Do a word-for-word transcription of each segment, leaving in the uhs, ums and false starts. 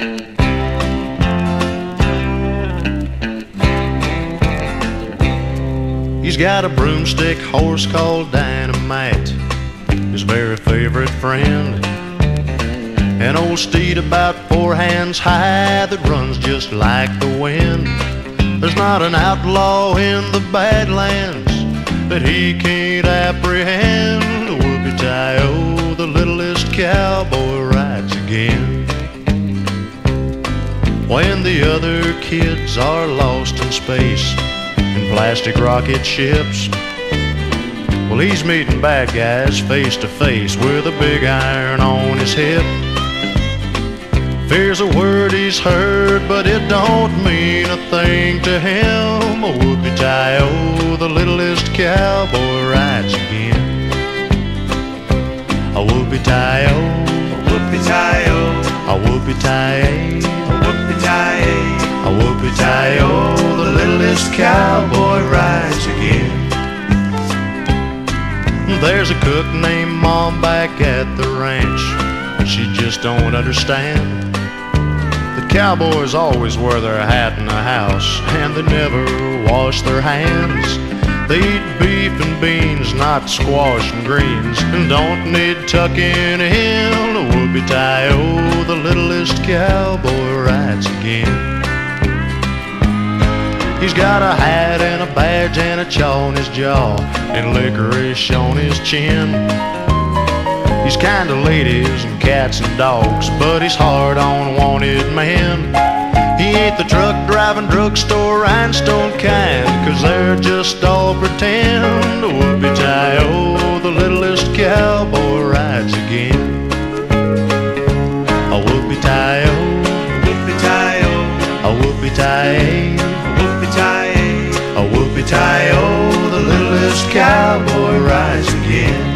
He's got a broomstick horse called Dynamite, his very favorite friend. An old steed about four hands high that runs just like the wind. There's not an outlaw in the Badlands that he can't apprehend. Whoopie-tie-oh, the littlest cowboy rides again. When the other kids are lost in space in plastic rocket ships, well, he's meeting bad guys face to face with a big iron on his hip. Fear's a word he's heard, but it don't mean a thing to him. A whoopie-tie-oh, the littlest cowboy rides again. A whoopie-tie-oh, A whoopie-tie-oh, a whoopie-tie-ay, a whoopie-tie-ay, a whoopie-tie-oh, the littlest cowboy rides again. There's a cook named Mom back at the ranch. She just don't understand that cowboys always wear their hat in the house and they never wash their hands. They eat beef and beans, not squash and greens, and don't need tucking in. A whoopie-tie-oh, the littlest cowboy rides again. He's got a hat and a badge and a chaw on his jaw and licorice on his chin. He's kind to ladies and cats and dogs, but he's hard on wanted men. He ain't the truck driving drugstore rhinestone kind, 'cause they're just all pretend. A whoopie-tie-oh, the littlest cowboy rides again. A whoopie-tie-oh, whoopie-tie-oh, a whoopie-tie-ay, whoopie-tie-ay, a whoopie-tie-oh, the littlest cowboy rides again.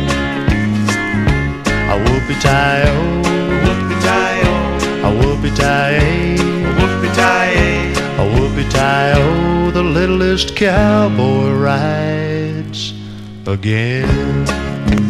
A whoopie-tie-oh, whoopie-tie-oh, a whoopie-tie-ay, whoopie-tie-ay, a whoopie-tie-oh, the littlest cowboy rides again.